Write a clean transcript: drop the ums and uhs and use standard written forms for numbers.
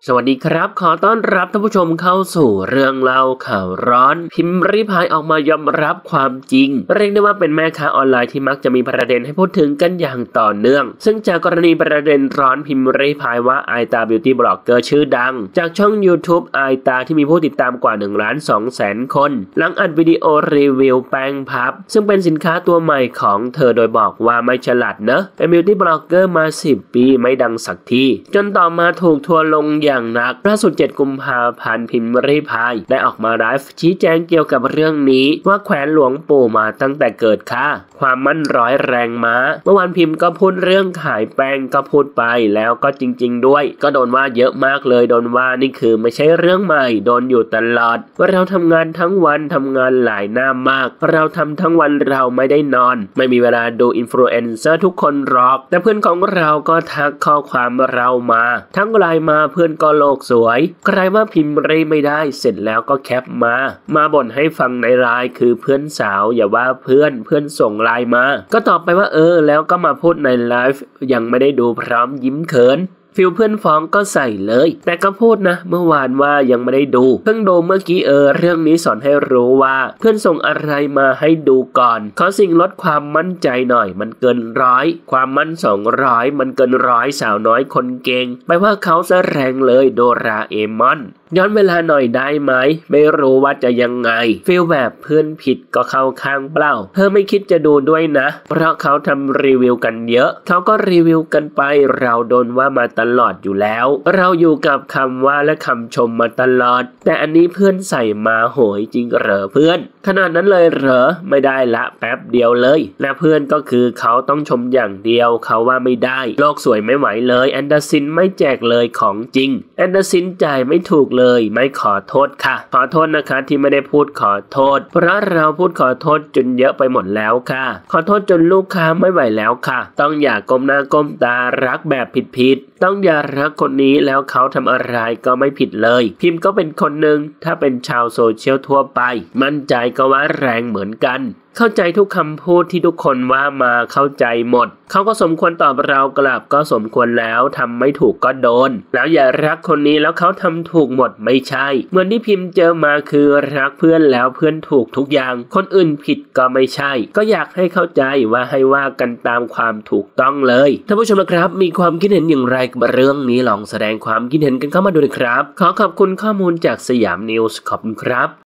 สวัสดีครับขอต้อนรับท่านผู้ชมเข้าสู่เรื่องเล่าข่าวร้อนพิมพ์ริพายออกมายอมรับความจริงเรียกได้ว่าเป็นแม่ค้าออนไลน์ที่มักจะมีประเด็นให้พูดถึงกันอย่างต่อเนื่องซึ่งจากกรณีประเด็นร้อนพิมพ์ริพายว่าไอตาบิวตี้บล็อกเกอร์ชื่อดังจากช่อง YouTube ไอตาที่มีผู้ติดตามกว่า 1,200,000 คนหลังอัดวิดีโอรีวิวแป้งพับซึ่งเป็นสินค้าตัวใหม่ของเธอโดยบอกว่าไม่ฉลาดเนอะเป็นบิวตี้บล็อกเกอร์มา10 ปีไม่ดังสักทีจนต่อมาถูกทัวร์ลงอย่างหนักล่าสุด7 กุมภาพันธ์พิมพ์ริพายได้ออกมาไลฟ์ชี้แจงเกี่ยวกับเรื่องนี้ว่าแขวนหลวงปู่มาตั้งแต่เกิดค่ะความมั่นร้อยแรงม้าเมื่อวานพิมพ์ก็พูดเรื่องขายแป้งก็พูดไปแล้วก็จริงๆด้วยก็โดนว่าเยอะมากเลยโดนว่านี่คือไม่ใช่เรื่องใหม่โดนอยู่ตลอดว่าเราทำงานทั้งวันทำงานหลายหน้ามากเราทำทั้งวันเราไม่ได้นอนไม่มีเวลาดูอินฟลูเอนเซอร์ทุกคนหรอกแต่เพื่อนของเราก็ทักข้อความเรามาทั้งไลน์มาเพื่อนก็โลกสวยใครว่าพิมพ์ไม่ได้เสร็จแล้วก็แคปมาบ่นให้ฟังในไลน์คือเพื่อนสาวอย่าว่าเพื่อนส่งไลน์มาก็ตอบไปว่าแล้วก็มาพูดในไลฟ์ยังไม่ได้ดูพร้อมยิ้มเขินฟิลเพื่อนฟ้องก็ใส่เลยแต่ก็พูดนะเมื่อวานว่ายังไม่ได้ดูเพิ่งดูเมื่อกี้เรื่องนี้สอนให้รู้ว่าเพื่อนส่งอะไรมาให้ดูก่อนขอสิ่งลดความมั่นใจหน่อยมันเกิน100ความมั่น200มันเกิน100สาวน้อยคนเก่งไปว่าเขาซะแรงเลยโดราเอมอนย้อนเวลาหน่อยได้ไหมไม่รู้ว่าจะยังไงฟีลแบบเพื่อนผิดก็เข้าข้างเปล่าเธอไม่คิดจะดูด้วยนะเพราะเขาทำรีวิวกันเยอะเขาก็รีวิวกันไปเราโดนว่ามาตลอดอยู่แล้วเราอยู่กับคำว่าและคำชมมาตลอดแต่อันนี้เพื่อนใส่มาโหยจริงเหรอเพื่อนขนาดนั้นเลยเหรอไม่ได้ละแป๊บเดียวเลยและเพื่อนก็คือเขาต้องชมอย่างเดียวเขาว่าไม่ได้โลกสวยไม่ไหวเลยแอนเดอร์ซินไม่แจกเลยของจริงแอนเดอร์ซินจ่ายไม่ถูกเลยไม่ขอโทษค่ะขอโทษนะคะที่ไม่ได้พูดขอโทษเพราะเราพูดขอโทษจนเยอะไปหมดแล้วค่ะขอโทษจนลูกค้าไม่ไหวแล้วค่ะต้องอย่าก้มหน้าก้มตารักแบบผิดต้องอย่ารักคนนี้แล้วเขาทำอะไรก็ไม่ผิดเลยพิมพ์ก็เป็นคนหนึ่งถ้าเป็นชาวโซเชียลทั่วไปมั่นใจก็ว่าแรงเหมือนกันเข้าใจทุกคำพูดที่ทุกคนว่ามาเข้าใจหมดเขาก็สมควรตอบเรากลับก็สมควรแล้วทำไม่ถูกก็โดนแล้วอย่ารักคนนี้แล้วเขาทำถูกหมดไม่ใช่เหมือนที่พิมพ์เจอมาคือรักเพื่อนแล้วเพื่อนถูกทุกอย่างคนอื่นผิดก็ไม่ใช่ก็อยากให้เข้าใจว่าให้ว่ากันตามความถูกต้องเลยท่านผู้ชมนะครับมีความคิดเห็นอย่างไรกับเรื่องนี้ลองแสดงความคิดเห็นกันเข้ามาดูนะครับขอขอบคุณข้อมูลจากสยามนิวส์ขอบคุณครับ